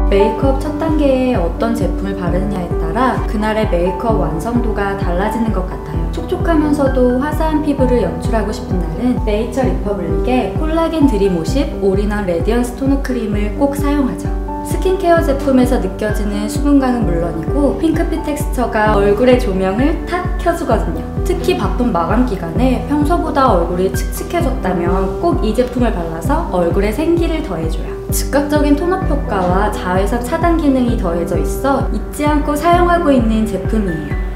메이크업 첫 단계에 어떤 제품을 바르느냐에 따라 그날의 메이크업 완성도가 달라지는 것 같아요. 촉촉하면서도 화사한 피부를 연출하고 싶은 날은 네이처 리퍼블릭의 콜라겐 드림 50 올인원 레디언스 토너 크림을 꼭 사용하죠. 스킨케어 제품에서 느껴지는 수분감은 물론이고 핑크빛 텍스처가 얼굴의 조명을 탁 켜주거든요. 특히 바쁜 마감 기간에 평소보다 얼굴이 칙칙해졌다면 꼭 이 제품을 발라서 얼굴에 생기를 더해줘요. 즉각적인 톤업 효과와 자외선 차단 기능이 더해져 있어 잊지 않고 사용하고 있는 제품이에요.